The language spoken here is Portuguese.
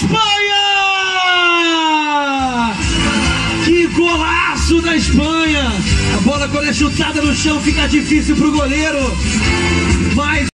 Espanha! Que golaço da Espanha! A bola, quando é chutada no chão, fica difícil pro goleiro. Mas